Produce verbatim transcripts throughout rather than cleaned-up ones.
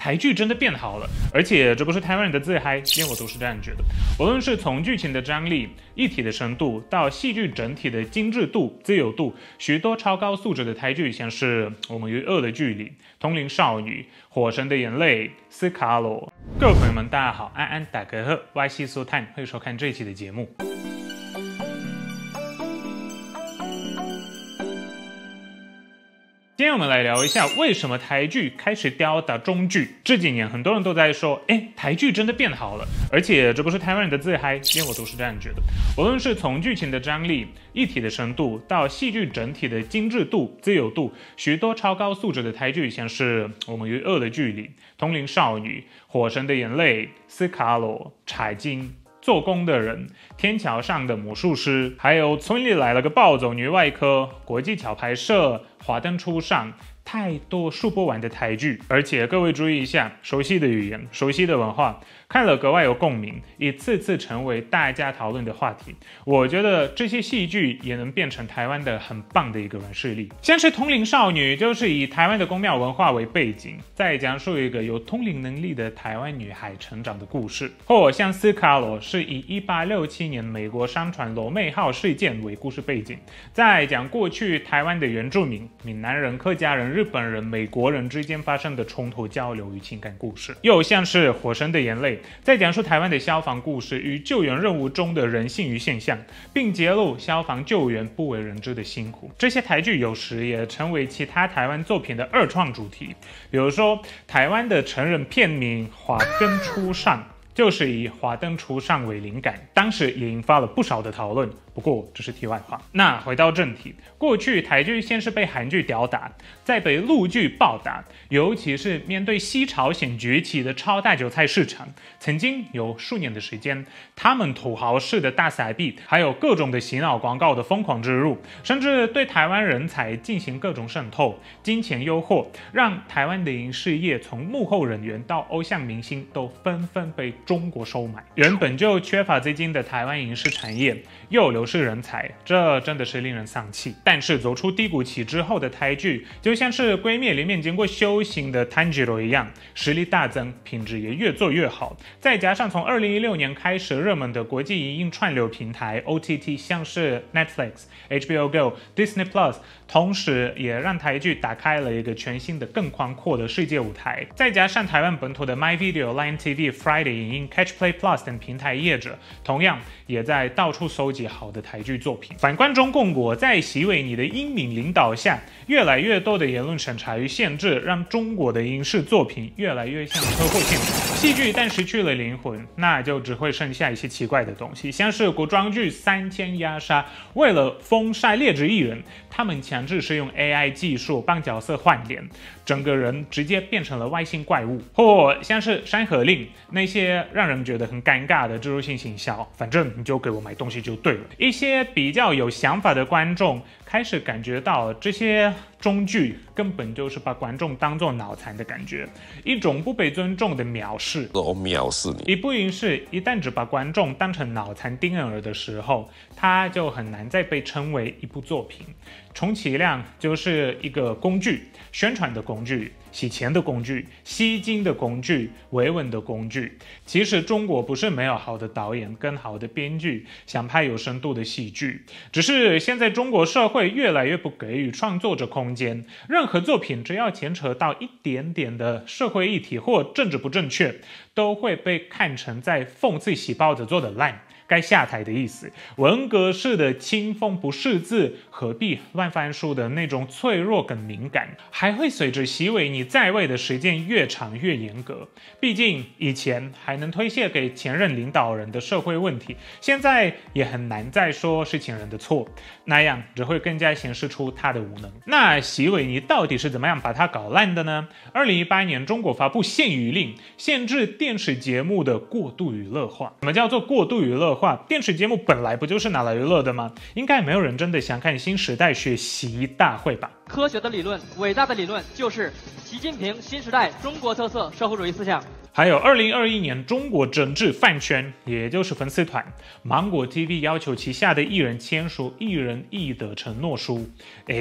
台剧真的变好了，而且这不是台湾人的自嗨，连我都是这样觉得。无论是从剧情的张力、议题的深度，到戏剧整体的精致度、自由度，许多超高素质的台剧，像是《我们与恶的距离》、《通灵少女》、《火神的眼泪》、《斯卡罗》。各位朋友们，大家好，安安打个呵，歪西苏探，欢迎收看这一期的节目。今天我们来聊一下，为什么台剧开始吊打中剧。这几年很多人都在说，哎，台剧真的变好了，而且这不是台湾人的自嗨，连我都是这样觉得。无论是从剧情的张力、议题的深度，到戏剧整体的精致度、自由度，许多超高素质的台剧，像是《我们与恶的距离》、《通灵少女》、《火神的眼泪》、《斯卡罗》、《柴金》、做工的人、天桥上的魔术师，还有村里来了个暴走女外科、国际桥拍摄、华灯初上，太多数不完的台剧。而且各位注意一下，熟悉的语言、熟悉的文化，看了格外有共鸣，一次次成为大家讨论的话题。我觉得这些戏剧也能变成台湾的很棒的一个软实力。像是《通灵少女》，就是以台湾的宫庙文化为背景，再讲述一个有通灵能力的台湾女孩成长的故事；或像《斯卡罗》，是以一八六七年美国商船罗妹号事件为故事背景，再讲过去台湾的原住民、闽南人、客家人、日本人、美国人之间发生的冲突交流与情感故事；又像是《火神的眼泪》，在讲述台湾的消防故事与救援任务中的人性与现象，并揭露消防救援不为人知的辛苦。这些台剧有时也成为其他台湾作品的二创主题，比如说台湾的成人片名《华灯初上》，就是以华灯初上为灵感，当时也引发了不少的讨论。不过这是题外话。那回到正题，过去台剧先是被韩剧吊打，再被陆剧暴打，尤其是面对西朝鲜崛起的超大韭菜市场，曾经有数年的时间，他们土豪式的大撒币，还有各种的洗脑广告的疯狂植入，甚至对台湾人才进行各种渗透、金钱诱惑，让台湾的影视业从幕后人员到偶像明星都纷纷被中国收买。原本就缺乏资金的台湾影视产业又流失人才，这真的是令人丧气。但是走出低谷期之后的台剧，就像是《闺蜜》里面经过修行的炭治郎一样，实力大增，品质也越做越好。再加上从二零一六年开始热门的国际影音串流平台 O T T， 像是 Netflix、H B O Go、Disney Plus， 同时也让台剧打开了一个全新的、更宽阔的世界舞台。再加上台湾本土的 MyVideo、Line T V、Friday 影音、Catch Play Plus 等平台业者，同样也在到处搜集好的台剧作品。反观中共国，在习伟尼的英明领导下，越来越多的言论审查与限制，让中国的影视作品越来越像车祸现场。戏剧一旦失去了灵魂，那就只会剩下一些奇怪的东西，像是古装剧三千压杀，为了封杀劣质艺人，他们强制使用 A I 技术帮角色换脸，整个人直接变成了外星怪物；或像是《山河令》那些让人觉得很尴尬的植入性行销，反正你就给我买东西就对了。一些比较有想法的观众开始感觉到这些中剧根本就是把观众当作脑残的感觉，一种不被尊重的藐视。 我藐视你。 一部影视一旦只把观众当成脑残婴儿的时候，它就很难再被称为一部作品。充其量就是一个工具，宣传的工具、洗钱的工具、吸金的工具、维稳的工具。其实中国不是没有好的导演跟好的编剧想拍有深度的戏剧，只是现在中国社会越来越不给予创作者空间，任何作品只要牵扯到一点点的社会议题或政治不正确，都会被看成在讽刺喜报者做的烂，该下台的意思。文革式的清风不识字，何必乱翻书的那种脆弱跟敏感，还会随着习伟尼在位的时间越长越严格。毕竟以前还能推卸给前任领导人的社会问题，现在也很难再说是前人的错，那样只会更加显示出他的无能。那习伟尼到底是怎么样把它搞烂的呢？二零一八年，中国发布限娱令，限制电视节目的过度娱乐化。什么叫做过度娱乐化？电视节目本来不就是拿来娱乐的吗？应该没有人真的想看新时代学习大会吧？ 科学的理论，伟大的理论，就是习近平新时代中国特色社会主义思想。 还有二零二一年中国整治饭圈，也就是粉丝团，芒果 T V 要求旗下的艺人签署一人一的承诺书。诶，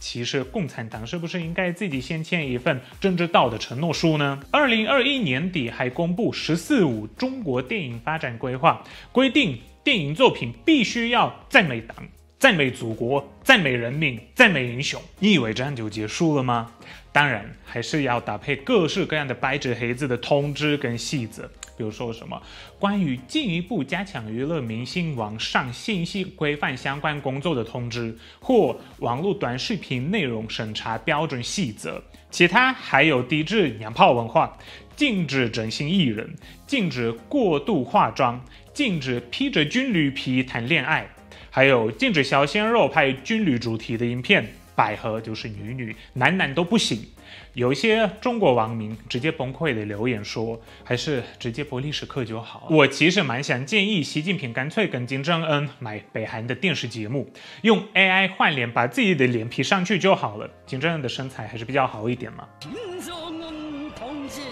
其实共产党是不是应该自己先签一份政治道德承诺书呢？二零二一年底还公布“十四五”中国电影发展规划，规定电影作品必须要赞美党、赞美祖国、赞美人民、赞美英雄。你以为这样就结束了吗？当然，还是要搭配各式各样的白纸黑字的通知跟细则。比如说什么关于进一步加强娱乐明星网上信息规范相关工作的通知，或网络短视频内容审查标准细则。其他还有抵制娘炮文化，禁止整形艺人，禁止过度化妆，禁止披着军旅皮谈恋爱，还有禁止小鲜肉拍军旅主题的影片，百合就是女女，男男都不行。有一些中国网民直接崩溃的留言说，还是直接播历史课就好。我其实蛮想建议习近平干脆跟金正恩买北韩的电视节目，用 A I 换脸把自己的脸 P 上去就好了。金正恩的身材还是比较好一点嘛。金正恩同志，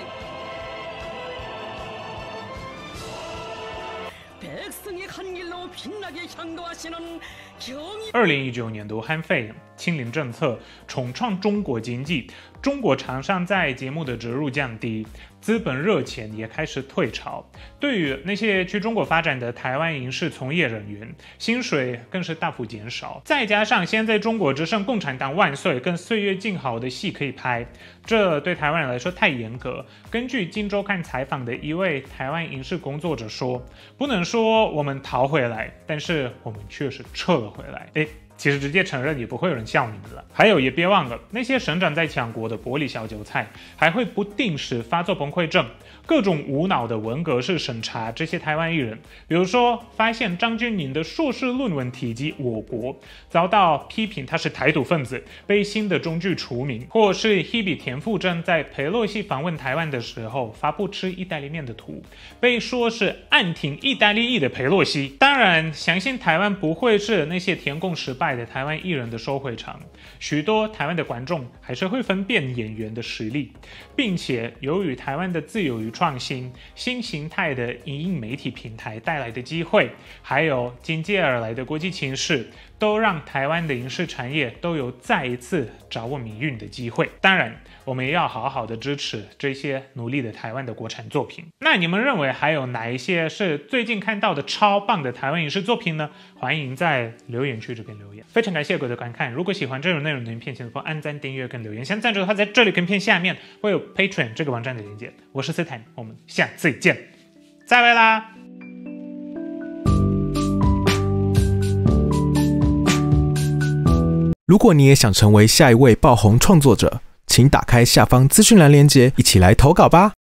二零一九年的武汉肺炎清零政策重创中国经济，中国厂商在节目的植入降低，资本热钱也开始退潮。对于那些去中国发展的台湾影视从业人员，薪水更是大幅减少。再加上现在中国只剩共产党万岁跟岁月静好的戏可以拍，这对台湾人来说太严格。根据《今周刊》采访的一位台湾影视工作者说，不能说我们逃回来，但是我们确实撤了回来。诶其实直接承认也不会有人笑你们了。还有，也别忘了那些生长在强国的玻璃小韭菜，还会不定时发作崩溃症，各种无脑的文革式审查这些台湾艺人。比如说，发现张钧甯的硕士论文提及我国，遭到批评他是台独分子，被新的中剧除名；或是 Hebe 田馥甄在裴洛西访问台湾的时候发布吃意大利面的图，被说是暗挺意大利裔的裴洛西。当然，相信台湾不会是那些填共失败的台湾艺人的收回场，许多台湾的观众还是会分辨演员的实力，并且由于台湾的自由与创新、新形态的影音媒体平台带来的机会，还有紧接而来的国际情势，都让台湾的影视产业都有再一次掌握命运的机会。当然，我们也要好好的支持这些努力的台湾的国产作品。那你们认为还有哪一些是最近看到的超棒的台湾影视作品呢？欢迎在留言区这边留言。非常感谢各位的观看，如果喜欢这种内容的影片，请帮按赞、订阅跟留言。想赞助的话，在这里跟片下面会有 Patreon 这个网站的连接。我是斯坦，我们下次见，再会啦！ 如果你也想成为下一位爆红创作者，请打开下方资讯栏连结，一起来投稿吧。